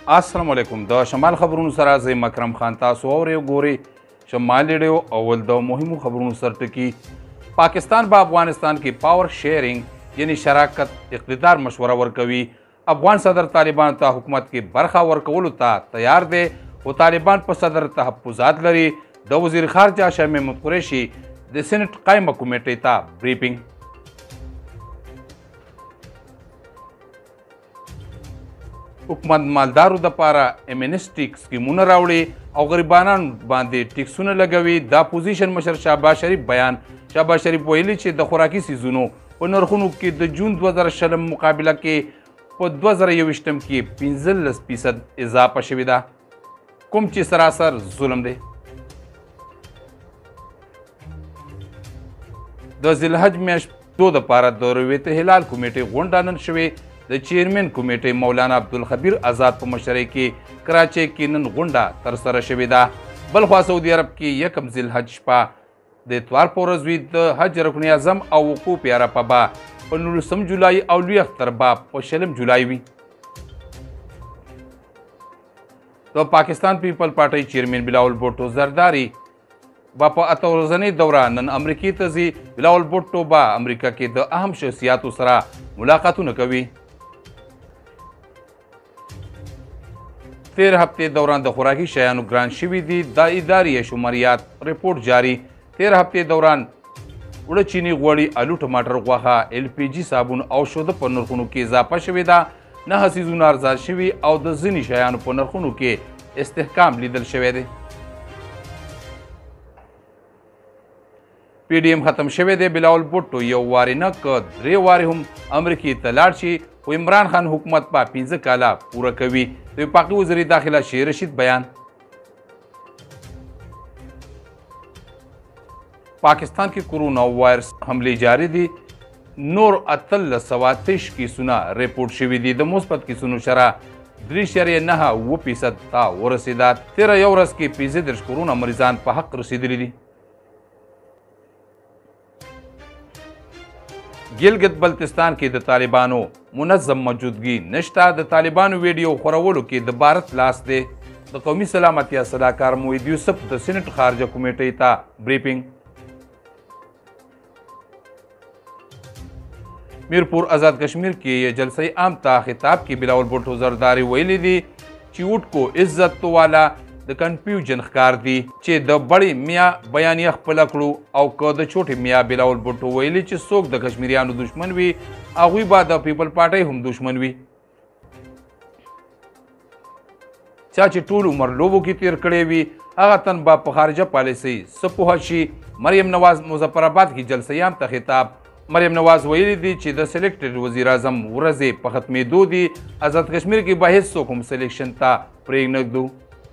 السلام علیکم د شمال خبرونو سره زه مکرم خان تاسو اورئ ګورئ شمال ریډیو اول د مهمو خبرونو سرټکي پاکستان به افغانستان کې پاور شیرینګ یعنی شراکت اقتدار مشوره ورکوي افغان صدر طالبان ته حکومت کې برخه ورکولو ته تیار دی او طالبان په صدر تحفظات لري د وزیر خارجه شاه محمود قریشي د سینټ قایمه کمیټې ته بریفینګ حکومت مالدارو دپاره امنسټي سکیمونه راوړي او غریبانان باندې ټیکسونه لګوي دا پوزیشن مشر شهباز شریف بیان شهباز شریف ویلي چې د خوراکي څیزونو په نرخونو کې د جون 2020 مقابله کې په 2021 کې 15% اضافه شوې ده کوم چې سراسر ظلم دی د ذوالحج میاشتو دپاره د رویت هلال کمیټې غونډه نن شوې د چیرمن کمیټې مولانا عبدالخبیر آزاد په مشرۍ کې کراچۍ کې نن غونډه ترسره شوې ده بلخوا سعودي عرب کې یکم ذوالحج شپه د اتوار په ورځ وي د حج رکن اعظم او وقوف عرفه به په 19 جولای او لوی اختر به په 20 جولای وي د پاکستان پیپل پارټۍ چیرمن بلاول بوټو زرداری با په 8 ورځنۍ دوره نن امریکې ته ځي بلاول بوټو به امریکا کې د اهم شخصیاتو سره ملاقاتونه کوي تیر هفته دوران د خوراکي شیانو ګران شوي دي د ادارې شماریات رپورټ جاری تیر هفته دوران وړه چینی غوړي الو ټماټر غوښه ایل پی جي صابون او شوده په نرخونو کې اضافه شوې ده نه څیزونه ارزان شوي او د ځینې شیانو په نرخونو کې استحکام لیدل شوی دی پی ډي ایم ختم شوی دی بلاول بوټو یو وارې نه که درې وارې هم امریکې ته لاړ شي خو عمران خان حکومت په 15 کاله پوره کوي د وفاقي وزیر داخله شیر رشید بیان پاکستان کې کرونا وایرس حملې جاری دي نور 1330 کیسونه ریپورټ شوي دي د مثبت کیسونو شرح 3.9% ته ورسېده تېره یو ورځ کې 35 کرونا مریضان په حق رسېدلي دي ګلګت بلتستان کې د طالبانو منظم موجودګي نشته د طالبانو ویډیو خورولو کې د بھارت لاس دی د قومي سلامتیا صلاحکار موحد یوسف د سینټ خارجه کمیټې ته بریفینګ میرپور آزاد کشمیر کې جلسه عام ته خطاب کې بلاول بوټو زرداری ویلي دي چې ووټ کو عزت والا د کنفیوژن ښکار دي چې د بړې میا بیانیه خپله کړو او که د چوټې میا بلاول بوټو ویلي چې څوک د کشمیریانو دشمن وي هغوی به د پیپل پارټۍ هم دشمن وي چا چې ټول عمر لوبو کې تیر کړی وي هغه تن به په خارجه پالیسۍ څه پوهه شي مریم نواز مظفرآباد کې جلسه عام ته خطاب مریم نواز ویلي دي چې د سلیکټډ وزیر اعظم ورځې په ختمېدو دي آزاد کشمیر کې به هېڅ څوک هم سلیکشن ته پرېږدو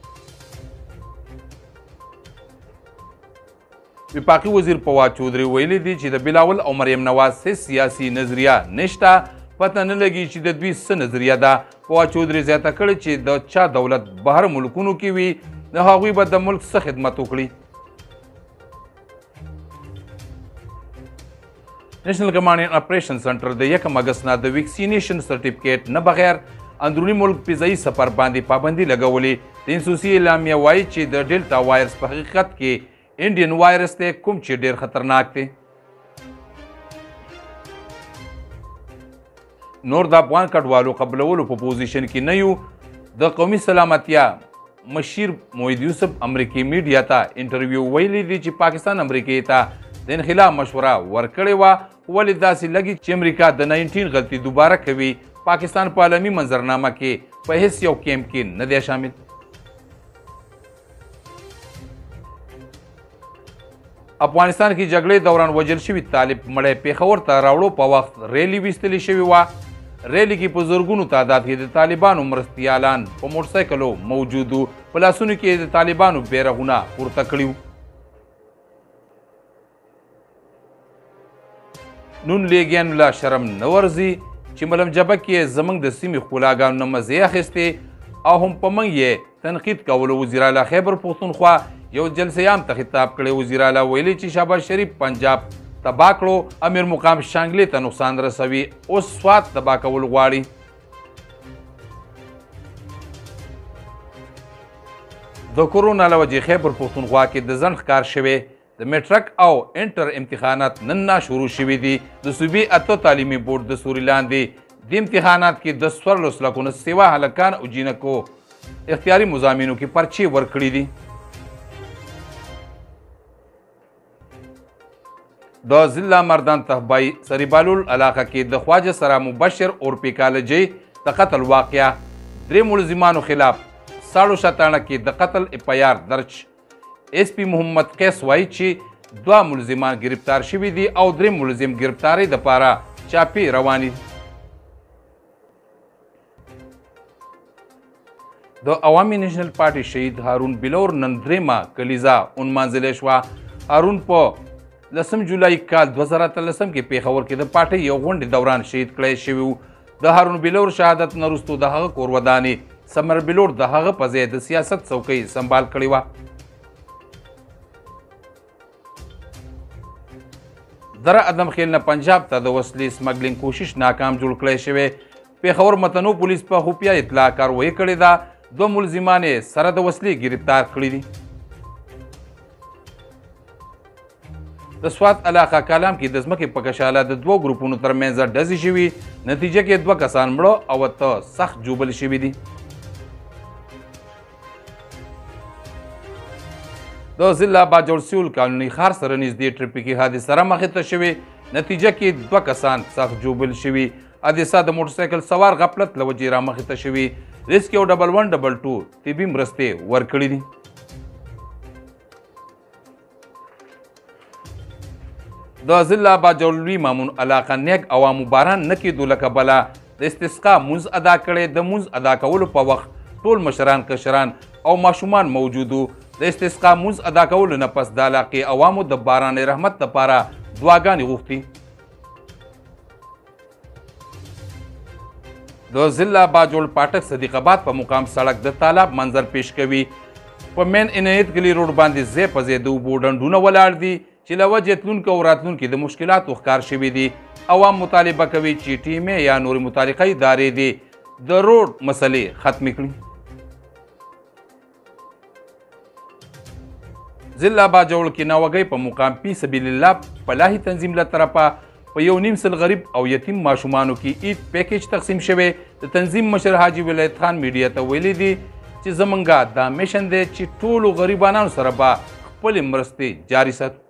وفاقي وزیر فواد چودھری ویلي دي چې د بلاول او مریم نواز هیڅ سیاسي نظریه نشته پته نه لګي چې د دوی څه نظریه ده فواد چودھری زیاته کړې چې د چا دولت بهر ملکونو کې وي د هغوی به د ملک څه خدمت وکړي نیشنل کمانډ اینډ اپریشن سنټر د 1 اګست نه د ویکسینیشن سرټیفیکیټ نه بغیر اندروني ملک فضایي سفر باندې پابندي لګولې د انسوسي اعلامیه وایي چې د ډیلټا وایرس په حقیقت کې انډین وایرس دی کوم چې ډیر خطرناک دی نور د افغان کډوالو قبلولو په پوزیشن کې نه یو د قومي سلامتیا مشیر موحد یوسف امریکي میډیا ته انټرویو ویلي دي چې پاکستان امریکې ته د انخلا مشوره ورکړې وه ولې داسې لګي چې امریکا د 19 غلطي دوباره کوي پاکستان په عالمي منظرنامه کې په هیڅ یو کیمپ کې نه دی شامل افغانستان کې جګړې دوران وژل شوي طالب مړی پېښور ته راوړو په وخت ریلي ویستلې شوې وه ریلي کې په زرګونو تعداد کې د طالبانو مرستیالان په موټرسایکلو موجود وو په لاسونو کې د طالبانو بیرغونه پورته کړي وو نون لیګیانو له شرم نه ورځي چې ملم جبه کې زموږ د سیمې ښکلاګانو نه مزې اخیستې او هم په موږ یې تنقید کولو وزیر اعلی خیبر پښتونخوا یو جلسه عام ته خطاب کړی وزیر اعلی ویلي چې شهباز شریف پنجاب تباه کړو امیر مقام شانګلې ته نقصان رسوي اوس سوات تباه کول غواړي د کورونا له وجې خیبر پښتونخوا کې د ځنډ ښکار شوی د میټرک او انټر امتحانات نن نه شروع شوي دي. د صوبې 8 تعلیمي بورډ د سوري لاندې د امتحانات کې د 14 لکونه سوا هلکان او جینکو اختیاري مضامینو کې پرچې ورکړي دي. د ضلع مردان تهبای سریبالول علاقه کې د خواجه سرا مبشر اورپی کالجې د قتل واقعه 3 ملزمانو خلاف 97 کې د قتل اف.آی.آر درج. ایس پی محمد قیس وایي چې 2 ملزمان گرفتار شوي دي او 3 ملزم گرفتارۍ دپاره چاپې روانې دي. د عوامي نیشنل پارټي شهید هارون بلور نن درېمه کلیزه ونمانځلې شوه. هارون په 10 جولای کال 2013 کې پیښور کې د پارټۍ یو غونډې دوران شهید کړی شوی و. د هارون بلور شهادت نه وروستو د هغه کور ودانې سمر بلور د هغه په ځای د سیاست څوکۍ سنبال کړې وه. دره ادم خیل نه پنجاب ته د وسلې سمګلینګ کوشش ناکام جوړ کړی شوی. پیښور متنو پولیس په خفیه اطلاع کاروایي کړې ده. 2 ملزمان یې سره د وسلې گرفتار کړي دي. د سوات علاقه کالام کې د ځمکې په کشاله د 2 ګروپونو ترمنځ ډزې شوي. نتیجه کې 2 کسان مړه او 8 سخت ژوبل شوي دي. د ضلع باجوړ سیول قانوني ښار سره نږدې ټریفیکي حادثه رامخې ته شوې. نتیجه کې 2 کسان سخت ژوبل شوي. حادثه د موټرسایکل سوار غفلت له وجې رامخې ته شوي. ریسکیو 1122 طبي مرستې ورکړي دي. د ضلع باجوړلوي مامون علاقه نیک عوامو باران نه کېدو له کبله د استسقا مونځ ادا کړی. د مونځ ادا کولو په وخت ټول مشران کشران او ماشومان موجود وو. د استسقا مونځ ادا کولو نه پس د علاقې عوامو د باران رحمت لپاره دعاګانې غوښتي. د ضلع باجوړ پاټک صدیق آباد په مقام سړک د تالاب منظر پیش کوي. په مین عنایت ګلي روډ باندې ځای په ځای د اوبو ډنډونه ولاړ دي چې له وجې تلونکو او راتلونکو د مشکلاتو ښکار شوي دي. عوام مطالبه کوي چې ټیمې یا نورې متعلقه ادارې دې د روډ مسلې ختمې کړي. ضلع باجوړ کې ناوګۍ په مقام پی سبیل الله فلاحي تنظیم له طرفه په 1.5 غریب او یتیم ماشومانو کې عید پیکیج تقسیم شوی. د تنظیم مشر حاجي ولایت خان میډیا ته ویلي دي چې زمونږ دا میشن دی چې ټولو غریبانو سره به خپلې مرستې جاري ساتو.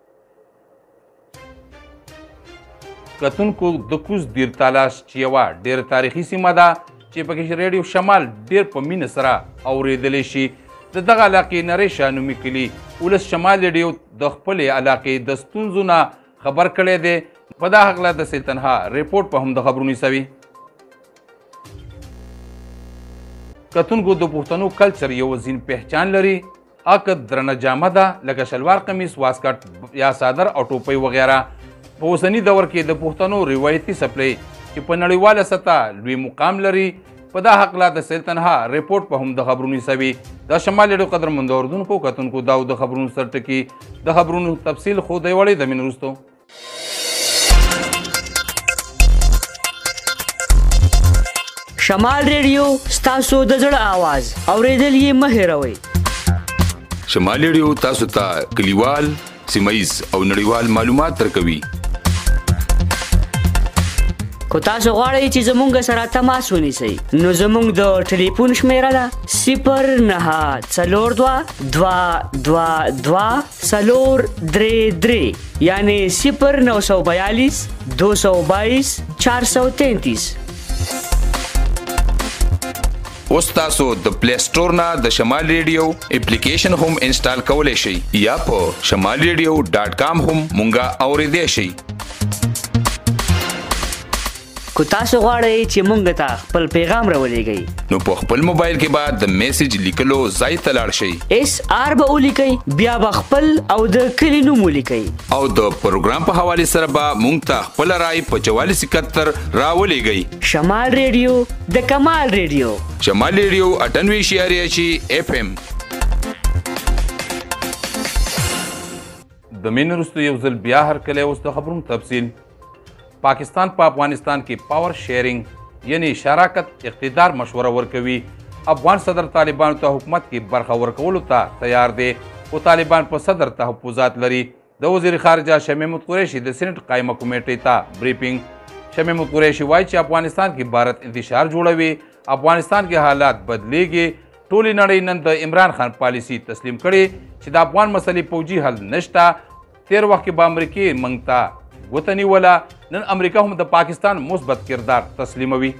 کتونکو د کوز دیر تالاش چې یوه ډېره تاریخي سیمه ده چې پکې ریډیو شمال ډېر په مینه سره اورېدلی شي. د دغه علاقې نری شاه نومي کلي ولس شمال ریډیو د خپلې علاقې د ستونزو نه خبر کړی دی. په دا هکله د تنها ریپورټ په هم د خبرونو سوي. کتونکو د پښتنو کلچر یو ځین پہچان لري. هغه درنه جامه ده لکه شلوار قمیص واسکټ یا صادر او ټوپۍ وغیره. په اوسني دور کې د پښتنو روایتي څپلۍ چې په نړیواله سطح لوی مقام لري. په دا هکله د تنها ریپورټ په هم د خبرونو سوي. د شمال ریډیو قدرمندو اورېدونکو کتونکو دا د خبرونو سرټکي د خبرونو تفصیل خو دی وړی د مین وروستو. شمال ریډیو ستاسو د زړه آواز اورېدل یې مه هېروئ. شمال ریډیو تاسو ته کلیوال سیمهیز او نړیوال معلومات درکوي. کو تاسو غواړئ چې زموږ سره تماس ونیسئ نو زموږ د ټلیفون شمیره ده 092222 یعنی 0942 222 433. اوس تاسو د پلی سټور نه د شمال ریډیو اپلیکیشن هم انسټال کولی شئ یا په shamalradio.com هم مونږه اورېدی شئ. کو تاسو غواړئ چې مونږ ته خپل پیغام راولېږئ نو په خپل موبایل کې به د میسج لیکلو ځای ته لاړ شئ. SR به ولیکئ بیا به خپل او د کلي نوم ولیکئ او د پروګرام په حوالې سره به مونږ ته خپله رای په 4471 راولېږئ. شمال ریډیو د کمال ریډیو. شمال ریډیو 98.6 FM. د مین وروسته یو ځل بیا هرکلی اوس د خبرونو تفصیل. پاکستان په افغانستان کې پاور شیرینګ یعنی شراکت اقتدار مشوره ورکوي. افغان صدر طالبانو ته حکومت کې برخه ورکولو ته تیار دی خو طالبان په صدر تحفظات لري د وزیر خارجه شمیم قریشي د سینټ قایمه کمیټې ته بریفینګ شمیم قریشي وایي چې افغانستان کې بھارت انتشار جوړوي افغانستان کې حالات بدلیږي ټولې نړۍ نن د عمران خان پالیسي تسلیم کړي چې د افغان مسلې پوجي حل نشته تیر وخت کې به امریکې موږ ته ګوته نیوله نن امریکا هم د پاکستان مثبت کردار تسلیموي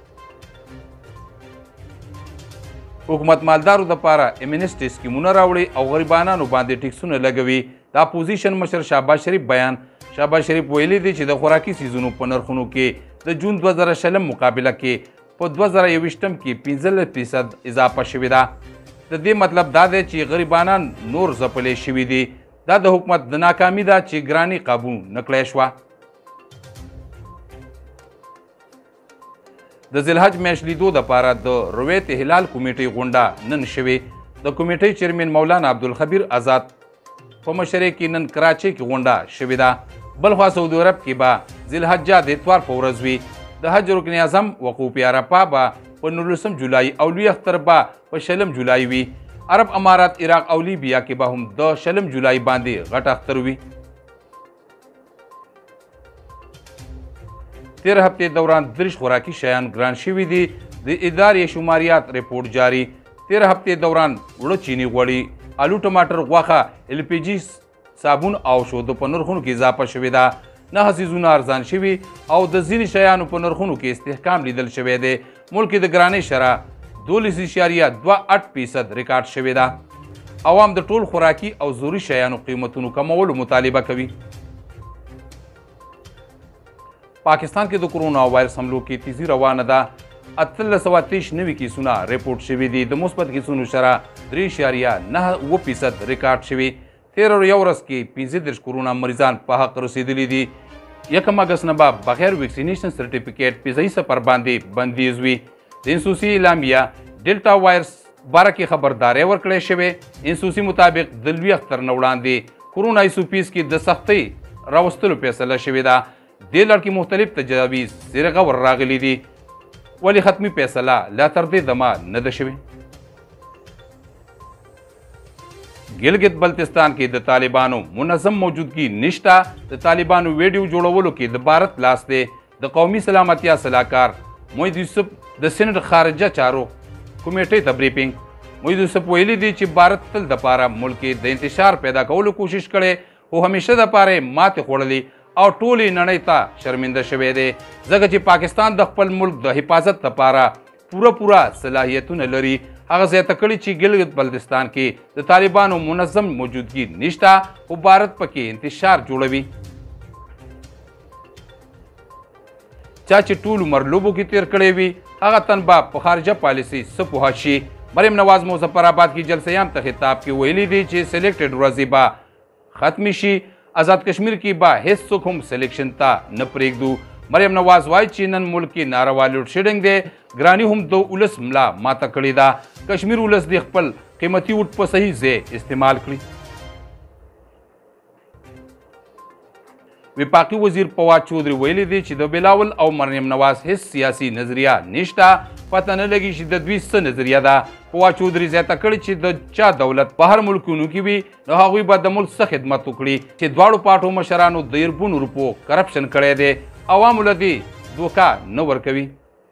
حکومت مالدارو دپاره امنیسټي سکیمونه راوړي او غریبانانو باندې ټیکسونه لګوي د اپوزیشن مشر شهباز شریف بیان شهباز شریف ویلي دی چې د خوراکي څیزونو په نرخونو کې د جون 2020 مقابله کې په 2021 کې 15% اضافه شوې ده د دې مطلب دا دی چې غریبانان نور ځپلې شوي دي دا د حکومت د ناکامي ده چې ګراني قابو نه کړی شوه د ذیلحج میاشت لیدو دپاره د رویت هلال کمیټې غونډه نن شوې د کمیټې چیرمن مولانا عبدالخبیر آزاد په مشرۍ کې نن کراچۍ کې غونډه شوې ده بلخوا سعودي عرب کې به ذیلحجه د اتوار په ورځ وي د حج رکن اعظم وقوف عرفه به په 19 جولای او لوی اختر به په 20 جولای وي عرب امارات عراق او لیبیا کې به هم د 20 جولای باندې غټ اختر وي تیر هفته دوران 30 خوراکي شیان ګران شوي دي د ادارې شماریات رپورټ جاری تیر هفته دوران وړه چینی غوړي آلو ټماټر غوښه ال پی جی صابون او شودو په نرخونو کې اضافه شوې ده نه څیزونه ارزان شوي او د ځینې شیانو په نرخونو کې استحکام لیدل شوی دی ملک د ګرانۍ شرح 12.28% ریکارډ شوې ده عوام د ټول خوراکي او ضروري شیانو قیمتونو کمولو مطالبه کوي پاکستان کې د کرونا وایرس حملو کې تیزی روانه ده 1323 نوي کیسونه ریپورټ شوي دي د مثبت کیسونو شرح 3.9% ریکارډ شوي تیر یو ورځ کې 35 کرونا مریضان په حق رسیدلي دي 1 اگست نه به بغیر ویکسینیشن سرټیفیکیټ فضایي سفر باندې بندیز وي د انسوسي اعلامیه ډیلټا وایرس باره کې خبرداری ورکړی شوې انسوسي مطابق د لوی اختر نه وړاندې کرونا ایسوپیس کې د سختۍ راوستلو فیصله شوې ده دې لړ کې مختلف تجاویز زیر غور راغلي دي ولې ختمي فیصله لا تر دې دمه نه ده شوې ګلګت بلتستان کې د طالبانو منظم موجودګي نشته د طالبانو ویډیو جوړولو کې د بھارت لاس دی د قومي سلامتیا صلاحکار موحد یوسف د سینټ خارجه چارو کمیټې ته بریفینګ موحد یوسف ویلي دی چې بھارت تل دپاره ملک کې د انتشار پیدا کولو کوشش کړی خو همیشه دپاره ماتې خوړلې او ټولې نړۍ ته شرمنده شوی دی ځکه چې پاکستان د خپل ملک د حفاظت لپاره پوره صلاحیتونه لري هغه زیاته کړي چې ګلګت بلتستان کې د طالبانو منظم موجودګي نشته خو بھارت پکې انتشار جوړوي چا چې ټول عمر لوبو کې تیر کړی وي هغه تن به په خارجه پالیسي څه پوه شي مریم نواز مظفرآباد کې جلسیان ته خطاب کې ویلي دي چې سلیکټډ ورځې به ختمې شي آزاد کشمیر کې به هیڅ څوک هم سلیکشن ته نه پرېږدو مریم نواز وایي چې نن ملک کې ناروا لوډ شیډنګ دی ګراني هم د ولس ملا ماته کړې ده کشمیر ولس د خپل قیمتي وټ په صحیح ځای استعمال کړي وفاقي وزیر فواد چودھری ویلي دی چې د بلاول او مریم نواز هیڅ سیاسي نظریه نشته پته نه لګي چې د دوی څه نظریه ده فواد چودھری زیاته کړي چې د چا دولت په هر ملکونو کې وي نو هغوی به د ملک څه خدمت وکړي چې دواړو پاټو مشرانو د اربونو روپو کرپشن کړی دی عوامو له دې دوکه نه ورکوي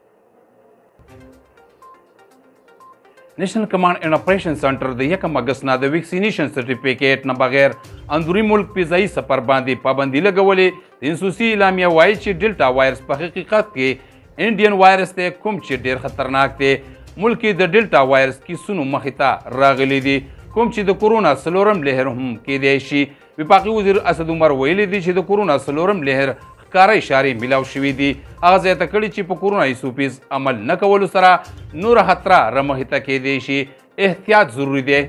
نیشنل کمانډ اینڈ اپریشن سنټر د 1 اگست نه د ویکسینیشن سرټیفیکیټ نه بغیر اندوري ملک فضایي سفر باندې پابندي لګولې د انسوسي اعلامیه وایي چې ډیلټا وایرس په حقیقت کې انډین وایرس دی کوم چې ډیر خطرناک دی ملک کې د ډیلټا وایرس کیسونو مخې ته راغلي دي کوم چې د کورونا څلورم لهر هم کیدای شي وفاقي وزیر اسد عمر ویلي دی چې د کورونا څلورم لهر ښکاره اشارې میلاو شوي دي هغه زیاته کړي چې په کورونا ایسوپیز عمل نه کولو سره نور خطره رامخته کیدای شي احتیاط ضروری دی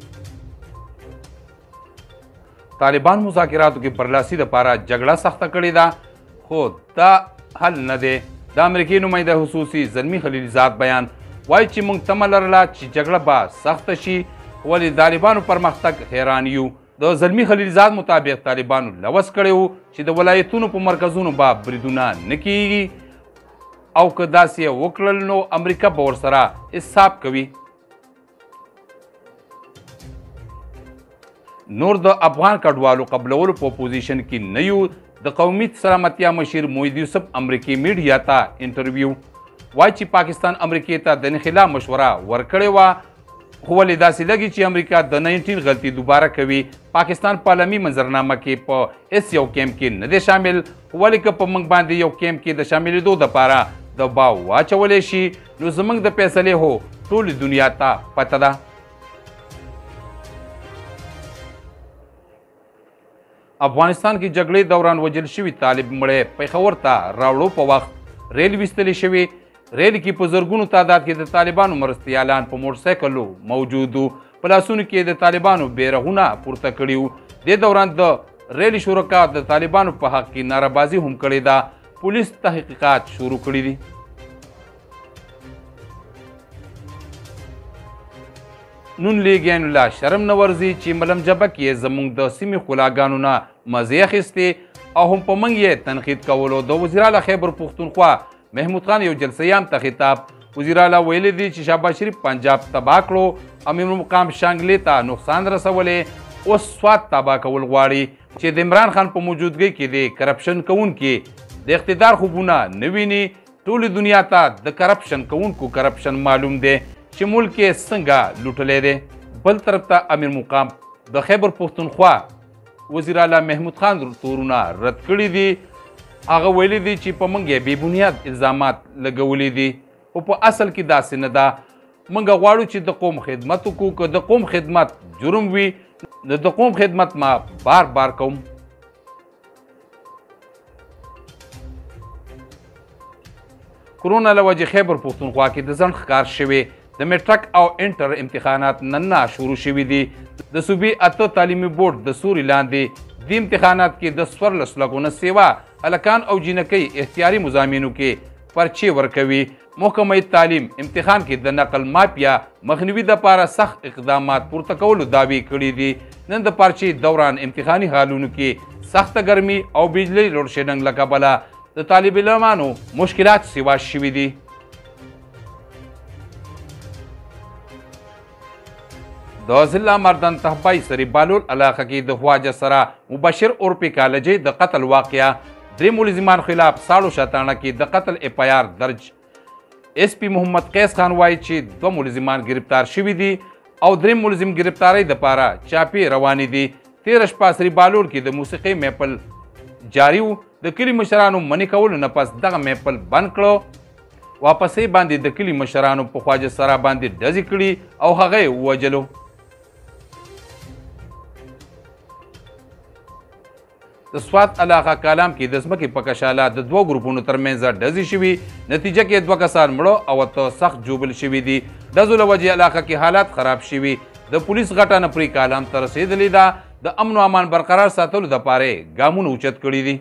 طالبان مذاکراتو کې برلاسي دپاره جګړه سخته کړې ده خو دا حل نه دی د امریکې نماینده خصوصي زلمي خلیلزاد بیان وایي چې موږ تمه لرله چې جګړه به سخته شي ولې طالبانو پرمختګ حیران یو د زلمي خلیلزاد مطابق طالبانو لوس کړی و چې د ولایتونو په مرکزونو به بریدونه نه کیږي او که داسې وکړل نو امریکا به ورسره حساب کوي. نور د افغان کډوالو قبلولو په پوزیشن کې نه یو. د قومي سلامتیا مشیر موحد یوسف امریکي میډیا ته انټرویو وایي چې پاکستان امریکې ته د انخلا مشوره ورکړې وه، خو ولې داسې لګي چې امریکا د 19 غلطي دوباره کوي. پاکستان په عالمي منظرنامه کې په هیڅ یو کیمپ کې نه دی شامل، ولې که په موږ باندې یو کیمپ کې د شاملېدو دپاره دباو واچولی شي نو زموږ د فیصلې هو ټولې دنیا ته پته ده. افغانستان کې جګړې دوران وژل شوي طالب مړی پیښور ته راوړو په وخت ریل ویستلی شوي. ریل کې په زرګونو تعداد کې د طالبانو مرستیالان په موټرسایکلو موجود وو. په لاسونو کې د طالبانو بیرغونه پورته کړي وو. دې دوران د ریل شرکا د طالبانو په حق کې نارهبازي هم کړې ده. پولیس تحقیقات شروع کړي دي. نون لیګیانو لا شرم نه ورځي چې ملم جبک یې زموږ د سیمې ښکلاګانو نه مزې اخیستې او هم په موږ یې تنقید کولو. د وزیراعلی خیبر پښتونخوا محمود خان یو جلسیام ته خطاب. وزیراعلی ویلی دی چې شهباز شریف پنجاب تباه کړو، امیر مقام شانګلې ته نقصان رسولی، اوس سوات تباه کول غواړي چې د عمران خان په موجودګۍ کې د کرپشن کوونکي د اقتدار خوبونه نه ویني. ټولې دنیا ته د کرپشن کوونکو کرپشن معلوم دی چې ملک یې څنګه لوټلی دی. بل طرف ته امیر مقام د خیبر پښتونخوا وزیراعلی محمود خان تورونه رد کړي دي. هغه ویلي دي چې په موږ یې بې بنیاد الزامات لګولي دي، خو په اصل کې داسې نه ده. موږ غواړو چې د قوم خدمت وکړو. که د قوم خدمت جرم وي نو د قوم خدمت ما بار بار کوم. کرونا له وجې خیبر پښتونخوا کې د ځنډ ښکار شوی. د میټرک او انټر امتحانات نن شروع شوي دي. د صوبې 8 تعلیمي بورډ د سوري لاندې د امتحانات کې د 14 لکونه سیوا هلکان او جینکۍ اختیاري مضامینو کې پرچې ورکوي. محکمه تعلیم امتحان کې د نقل مافیا مخنیوي دپاره سخت اقدامات پورته کولو دعوې کړي دي. نن د پرچې دوران امتحاني حالونو کې سخته ګرمي او بجلي لوډ شیډنګ له کبله د طالب علمانو مشکلات سیوا شوي دي. د ضلع مردان تحبای سری بالول علاقه کې د خواجه سره مبشر عرفي کالجې د قتل واقعه. 3 ملزمان خلاف ساړو شاتانه کې د قتل FIR درج. SP محمد قیس خان وایي چې 2 ملزمان گرفتار شوي دي او 3 ملزم گرفتارۍ دپاره چاپې روانې دي. 13 شپه سری بالول کې د موسیقۍ محفل جاري و. د کلي مشرانو منې کولو نه پس دغه محفل بند کړو. واپسې باندې د کلي مشرانو په خواجه سره باندې ډزې کړي او هغه یې ووجلو. د سوات علاقه کالام کې د ځمکې په کشاله د 2 ګروپونو ترمنځ ډزې شوي. نتیجه کې 2 کسان مړه او 8 سخت جوبل شوي دي. ډزو له وجې علاقه کې حالات خراب شوي. د پولیس غټه نفري کالام ته رسېدلې ده. د امن و امان برقرار ساتلو دپاره ګامونه اوچت کړي دي.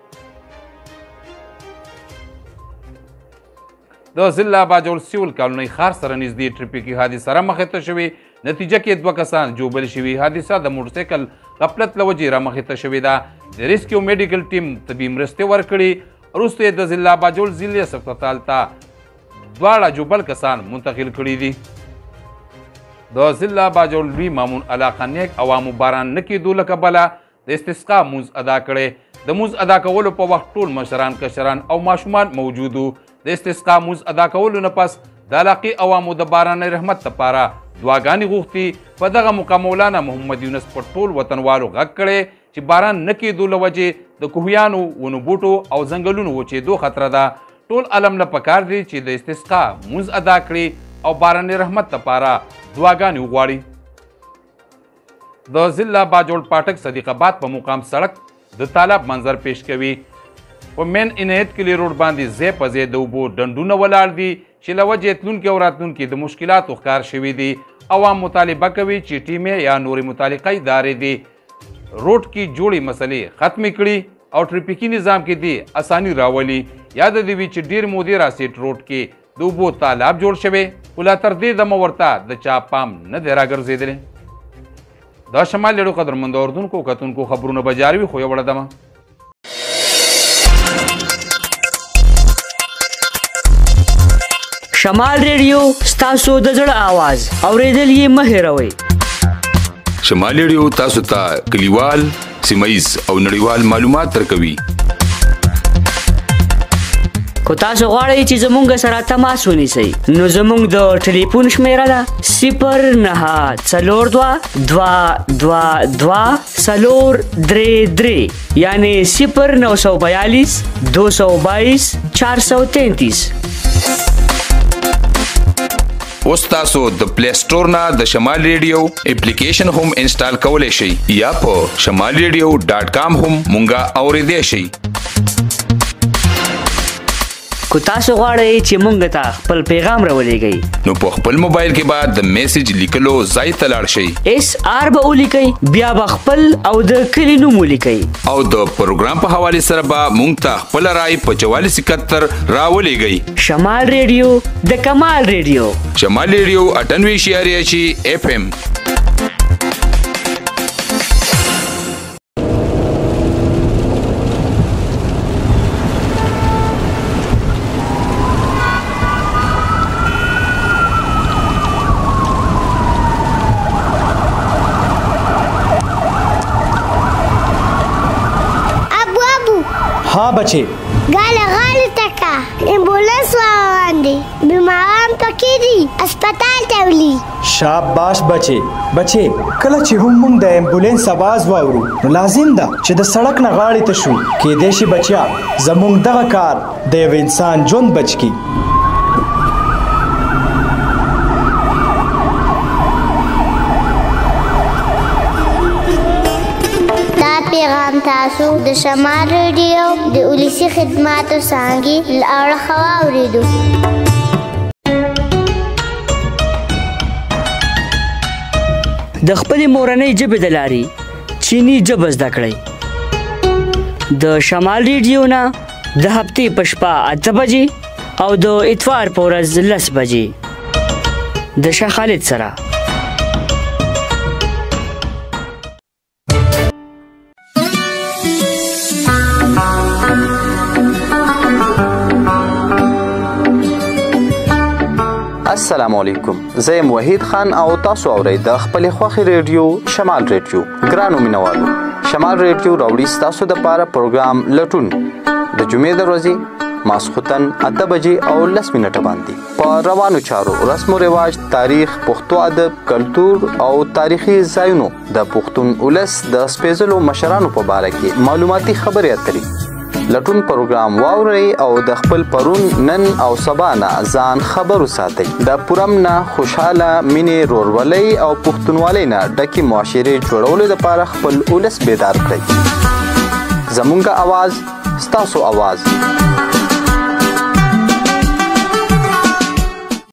د ضلع باجوړ سیول کالونۍ ښار سره نږدې ټریفیکي حادثه رامخې ته شوې. نتیجه کې 2 کسان جوبل شوي. حادثه د موټرسایکل غفلت له وجې رامخې ته شوې ده. د ریسکیو میډیکل ټیم طبي مرستې ورکړي. وروسته یې د ضلع باجوړ ضلعي هسپتال ته 2 جوبل کسان منتقل کړي دي. د ضلع باجوړ لوی مامون علاقه نیک عوامو باران نه کېدو له کبله د استسقا مونځ ادا کړی. د مونځ ادا کولو په وخت ټول مشران کشران او ماشومان موجود وو. د استسقا مونځ ادا کولو نه پس د علاقې عوامو د باراني رحمت لپاره دعاګانې غوښتي. په دغه موقع مولانا محمد یونس په ټول وطنوالو غږ کړی چې باران نه کېدو له وجې د کوهیانو ونو بوټو او ځنګلونو وچېدو خطره ده. ټول عالم له پکار دی چې د استسقا مونځ ادا کړي او باراني رحمت لپاره دعاګانې وغواړي. د ضلع باجوړ پاټک صدیق آباد په مقام سړک د تالاب منظر پیش کوي. په مین عنایت کلي روډ باندې ځای په ځای د اوبو ډنډونه ولاړ دي چې له وجې تلونکي او راتلونکي د مشکلاتو ښکار شوي دي. عوام مطالبه کوي چې ټیمې یا نورې متعلقه ادارې دي روډ کې جوړې مسلې ختمې کړي او ټریفیکي نظام کې دي اساني راولي. یاد دې وي چې ډېر مودې راسیټ روډ کې د اوبو تالاب جوړ شوی، خو لا تر دې دمه ورته د چا پام نه دی راګرځېدلی. دا شمال لیډو قدرمندو اردونکو کتونکو خبرونه به جاري وي، خو یوه وړه دمه شمال ریډیو ستاسو د زړه آواز اورېدل یې مه هېروئ. شمال ریډیو تاسو ته کلیوال، سیمه‌ییز او نړیوال معلومات درکوي. کو تاسو غواړئ چې زموږ سره تماس ونیسئ نو زموږ د ټلیفون شمیره ده 092222 یعنی 0942 222 433. اوس تاسو د پلی سٹور نه د شمال ریډیو اپلیکیشن هم انسټال کولی شئ یا په shamalradio.com هم مونږه اوریدلی شئ. کو تاسو غواړئ چې مونږ ته خپل پیغام راولېږئ نو په خپل موبایل کې به د میسج لیکلو ځای ته لاړ شئ. SR به ولیکئ، بیا به خپل او د کلي نوم ولیکئ او د پروګرام په حوالې سره به مونږ ته خپل رائے په 4471 راولېږئ. شمال ریډیو د کمال ریډیو. شمال ریډیو 98.6 FM. हाँ बच्चे गाले गाले तका एम्बुलेंस वांडी बीमारान पकी दी अस्पताल तेवली. शाबाश बच्चे कله چې هم موږ د امبولانس आवाज واورو نو لازم ده چې د سړک نه غاړې ته شو کې دیشي بچیا زموږ دغه کار د یو انسان ژوند بچ کی. پیغام تاسو د شمال ریډیو د ولسی خدماتو څنګه لاره خواوریدو. د خپل مورنۍ ژبې د لارې چینی ژبه زده کړئ. د شمال ریډیو نه د هفتې په شپه 8 بجې او د اتوار په ورځ 10 بجې د شاه خالد سره. السلام علیکم، زه یم وحید خان او تاسو اورئ د خپلې خوښې ریډیو شمال ریډیو. ګرانو مینوالو، شمال ریډیو راوړي ستاسو دپاره پروګرام لټون د جمعې د ورځې ماسخوتن 8 بجې او 10 منټه باندې په روانو چارو، رسم و رواج، تاریخ، پښتو ادب، کلتور او تاریخي ځایونو د پښتون ولس د سپېڅلو مشرانو په باره کې معلوماتي خبرې اترې لټون پروګرام واورئ او د خپل پرون، نن او سبا نه ځان خبر وساتئ. د پرم نه خوشحاله، مینې، رورولۍ او پښتونوالۍ نه ډکې معاشرې جوړولو لپاره خپل ولس بیدار کړئ. زموږ اواز ستاسو اواز.